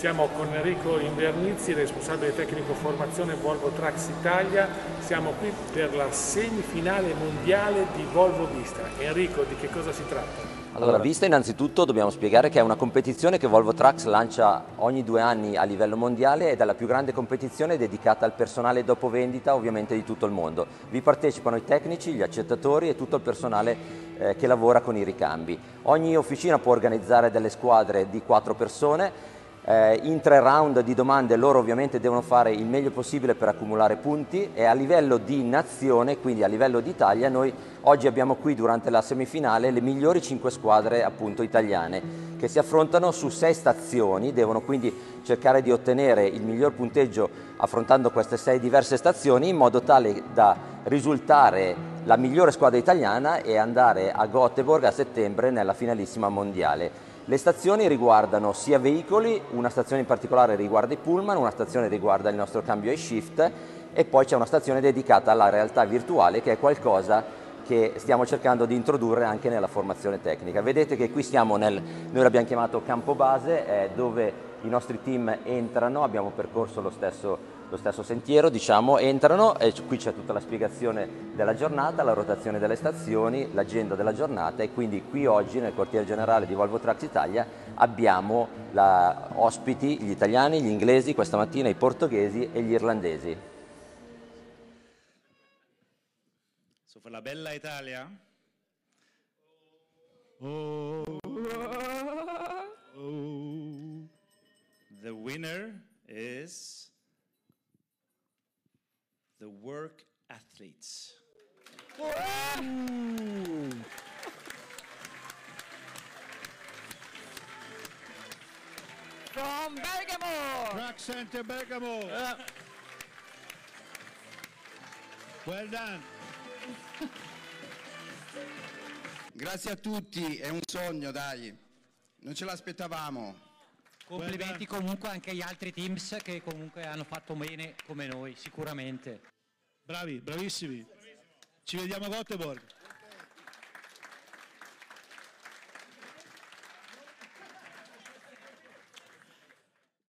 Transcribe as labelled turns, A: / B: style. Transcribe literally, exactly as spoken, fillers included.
A: Siamo con Enrico Invernizzi, responsabile tecnico formazione Volvo Trucks Italia. Siamo qui per la semifinale mondiale di Volvo Vista. Enrico, di che cosa si tratta?
B: Allora, Vista innanzitutto dobbiamo spiegare che è una competizione che Volvo Trucks lancia ogni due anni a livello mondiale ed è la più grande competizione dedicata al personale dopo vendita, ovviamente di tutto il mondo. Vi partecipano i tecnici, gli accettatori e tutto il personale eh, che lavora con i ricambi. Ogni officina può organizzare delle squadre di quattro persone. Eh, in tre round di domande loro ovviamente devono fare il meglio possibile per accumulare punti e a livello di nazione, quindi a livello d'Italia, noi oggi abbiamo qui durante la semifinale le migliori cinque squadre appunto italiane che si affrontano su sei stazioni, devono quindi cercare di ottenere il miglior punteggio affrontando queste sei diverse stazioni in modo tale da risultare la migliore squadra italiana e andare a Göteborg a settembre nella finalissima mondiale. Le stazioni riguardano sia veicoli, una stazione in particolare riguarda i pullman, una stazione riguarda il nostro cambio e shift e poi c'è una stazione dedicata alla realtà virtuale che è qualcosa che stiamo cercando di introdurre anche nella formazione tecnica. Vedete che qui siamo nel, noi l'abbiamo chiamato campo base, eh, dove i nostri team entrano, abbiamo percorso lo stesso, lo stesso sentiero, diciamo, entrano e qui c'è tutta la spiegazione della giornata, la rotazione delle stazioni, l'agenda della giornata e quindi qui oggi nel quartier generale di Volvo Trucks Italia abbiamo la, ospiti gli italiani, gli inglesi, questa mattina i portoghesi e gli irlandesi.
C: So for la bella Italia. Oh, oh. The winner is the work athletes.
D: From Bergamo!
E: Truck Center Bergamo.
D: Uh.
E: Well done.
F: Grazie a tutti, è un sogno, dai, non ce l'aspettavamo.
D: Complimenti comunque anche agli altri teams che comunque hanno fatto bene come noi, sicuramente.
E: Bravi, bravissimi. Ci vediamo a Göteborg.